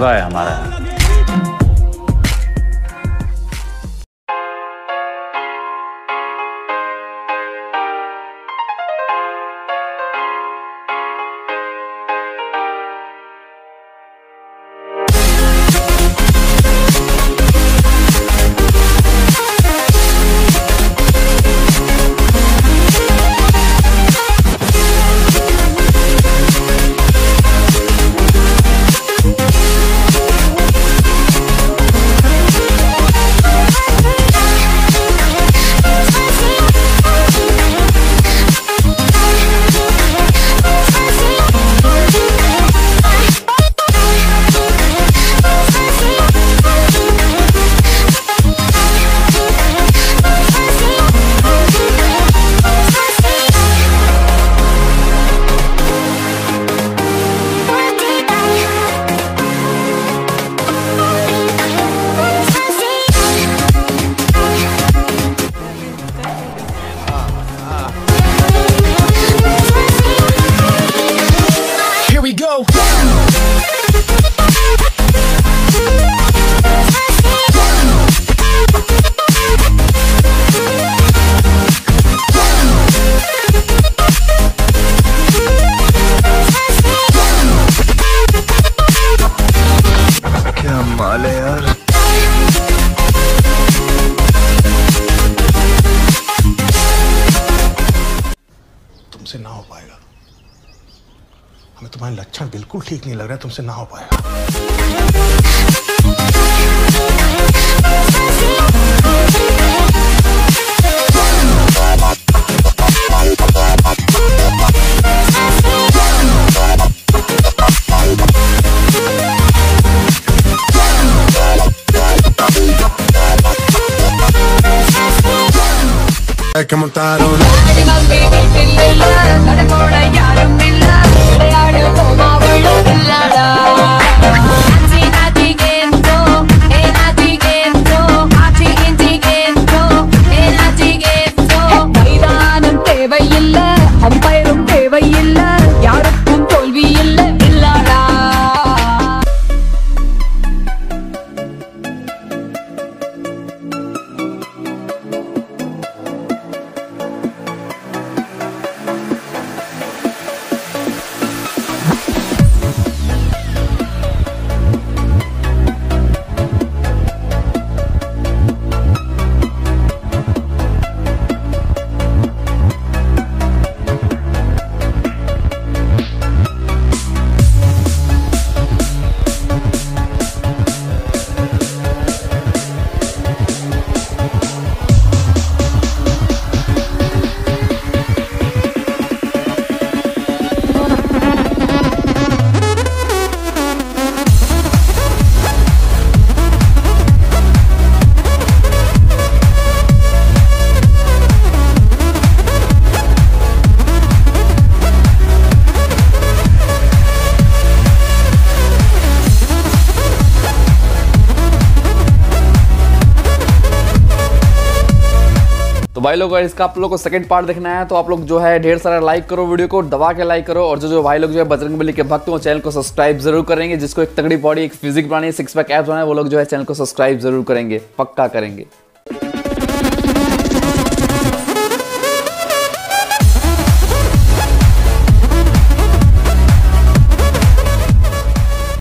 Enjoy हमारा। तुमसे ना हो पाएगा। हमें तुम्हारे लक्षण बिल्कुल ठीक नहीं लग रहा है, तुमसे ना हो पाएगा। Que montaron तो भाई लोग अगर इसका आप लोग को सेकंड पार्ट देखना है तो आप लोग जो है ढेर सारा लाइक करो, वीडियो को दबा के लाइक करो। और जो भाई लोग जो है बजरंगबली के भक्त हो चैनल को सब्सक्राइब जरूर करेंगे। जिसको एक तगड़ी बॉडी, एक फिजिक बनानी, 6 पैक एब्स बनाए, वो लोग जो है चैनल को सब्सक्राइब जरूर करेंगे, पक्का करेंगे।